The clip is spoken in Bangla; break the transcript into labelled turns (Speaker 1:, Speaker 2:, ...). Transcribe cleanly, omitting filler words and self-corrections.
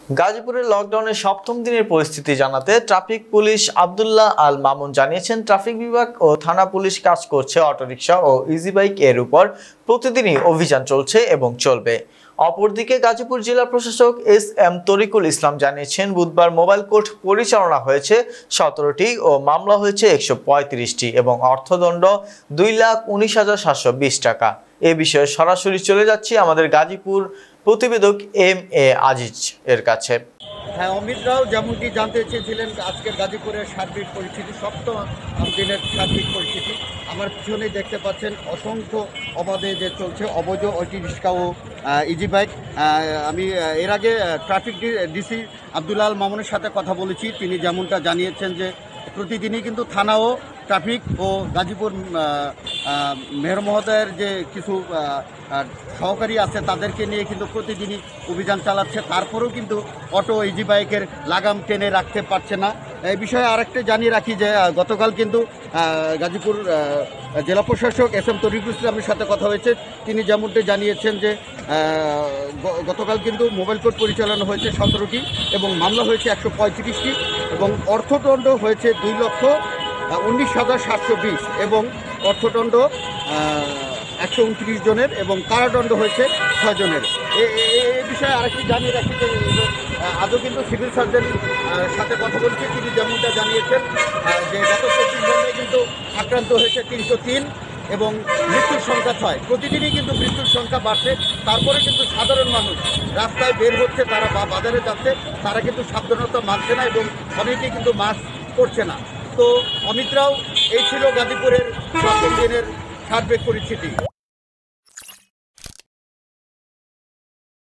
Speaker 1: গাজীপুরের লকডাউনের সপ্তম দিনের পরিস্থিতি জানাতে ট্রাফিক পুলিশ আব্দুল্লাহ আল মামুন জানিয়েছেন, ট্রাফিক বিভাগ ও থানা পুলিশ কাজ করছে অটোরিকশা ও ইজি বাইক এর উপর প্রতিদিনই অভিযান চলছে এবং চলবে। অপরদিকে গাজীপুর জেলা প্রশাসক এস.এম. তরিকুল ইসলাম জানিয়েছেন, বুধবার মোবাইল কোর্ট পরিচালনা হয়েছে 17টি ও মামলা হয়েছে 135টি এবং অর্থদণ্ড 2,19,720 টাকা। এ বিষয়ে সরাসরি চলে যাচ্ছি আমাদের গাজীপুর প্রতিবেদক এম.এ. আজিজ এর কাছে।
Speaker 2: হ্যাঁ, অমিত রাও যেমনটি জানতে চেয়েছিলেন আজকের গাজীপুরের সার্বিক পরিস্থিতি, সপ্তম দিনের সার্বিক পরিস্থিতি। আমার পিছনেই দেখতে পাচ্ছেন অসংখ্য অবাধে যে চলছে অবৈধ অটো রিক্সা ও ইজি বাইক। আমি এর আগে ট্রাফিক ডিসি আব্দুল্লাহ আল মামুনের সাথে কথা বলেছি। তিনি যেমনটা জানিয়েছেন যে প্রতিদিনই কিন্তু থানা ও ট্রাফিক ও গাজীপুর মেয়র মহোদয়ের যে কিছু সহকারী আছে তাদেরকে নিয়ে কিন্তু প্রতিদিনই অভিযান চালাচ্ছে, তারপরেও কিন্তু অটো ইজি বাইকের লাগাম টেনে রাখতে পারছে না। এই বিষয়ে আরেকটা জানিয়ে রাখি যে গতকাল কিন্তু গাজীপুর জেলা প্রশাসক এস.এম. তরিকুল ইসলামের সাথে কথা হয়েছে। তিনি যেমনটি জানিয়েছেন যে গতকাল কিন্তু মোবাইল কোর্ট পরিচালনা হয়েছে 17টি এবং মামলা হয়েছে 135টি এবং অর্থদণ্ড হয়েছে 2,19,720 এবং অর্থদণ্ড 129 জনের এবং কারাদণ্ড হয়েছে 6 জনের। এই বিষয়ে আরেকটি জানিয়ে রাখি যে আজও কিন্তু সিভিল সার্জনের সাথে কথা বলছি। তিনি যেমনটা জানিয়েছেন যে গত 25 ঘন্টায় কিন্তু আক্রান্ত হয়েছে 303 এবং মৃত্যুর সংখ্যা 6। প্রতিদিনই কিন্তু মৃত্যুর সংখ্যা বাড়ছে, তারপরে কিন্তু সাধারণ মানুষ রাস্তায় বের হচ্ছে, তারা বাজারে যাচ্ছে, তারা কিন্তু সাবধানতা মানছে না এবং অনেকেই কিন্তু মাস্ক করছে না। তো অমিত রাও, এই ছিল গাজীপুরের প্রথম দিনের সার্বিক পরিস্থিতি।